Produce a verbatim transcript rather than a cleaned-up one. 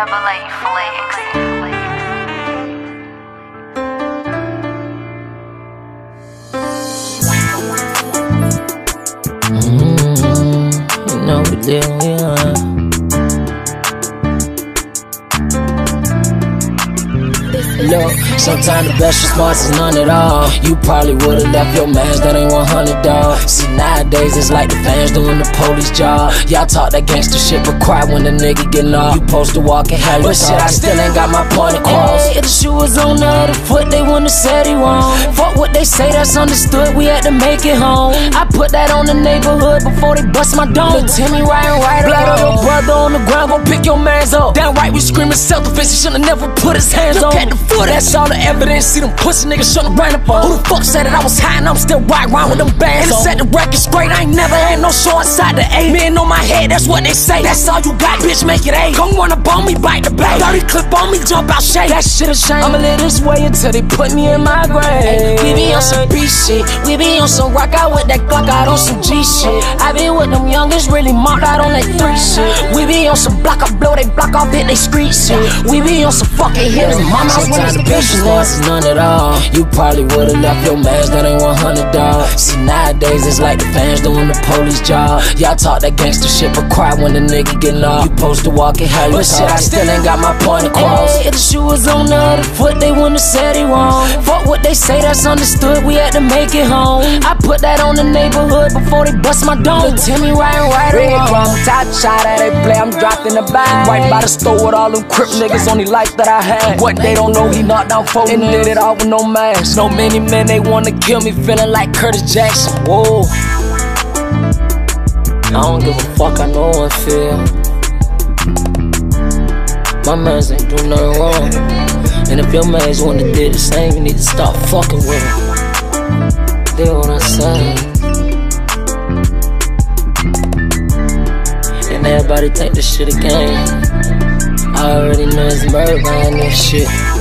Double A Flex. Mm, you know we live, yeah. Look, sometimes the best response is none at all. You probably would've left your mans, that ain't one hundred, dawg. See, nowadays it's like the fans doing the police job. Y'all talk that gangster shit, but cry when the nigga get off. You supposed to walk and have your But shit, I still ain't got my point across. Hey, if the shoe was on the other foot, they wouldn't have said he wrong. Fuck what they say, that's understood, we had to make it home. I put that on the neighborhood before they bust my dome. Look, Timmy riding right Blood on your brother on the ground, go pick your mans up. Downright we screaming self-defense, he should've never put his hands Look on. At the foot, that's all the evidence. See them pussy niggas shouldn't ran up on. Who the fuck said that I was high and I'm still right round with them bands? And set the record straight, I ain't never had no show inside the A. Men on my head, that's what they say. That's all you got, bitch, make it A. Come wanna bone me, bite the bait. thirty clip on me, jump out shade. That shit a shame. I'ma live this way until they put me in my grave. We be on some B shit, we be on some rock out with that Glock out on some G shit. I be with them youngest, really marked out on that three shit. We be on some block up, blow they block off, hit they street shit. We be on some fucking hitters, mama was one of the bitches. Is none at all. You probably would've left your mans, that ain't one hundred, dawg. See, nowadays it's like the fans doing the police job. Y'all talk that gangster shit, but cry when the nigga get off. You supposed to walk and have your But shit, I still ain't got my point across. Hey, if the shoe was on the other foot, they wouldn't have said he wrong. Fuck what they say, that's understood, we had to make it home. I put that on the neighborhood before they bust my dome. Look, Timmy riding right Red drum, top shot at they play, I'm dropped in the bag. Right by the store with all them crip niggas, only life that I had. What they don't know, he knocked down four and did it all with no mask. No many men, they wanna kill me, feeling like Curtis Jackson. Whoa, I don't give a fuck, I know I feel. My mans ain't do nothing wrong. And if your mans wanna do the same, you need to stop fucking with them. They what I'm saying. And everybody think this shit a game. I already know it's murder behind this shit.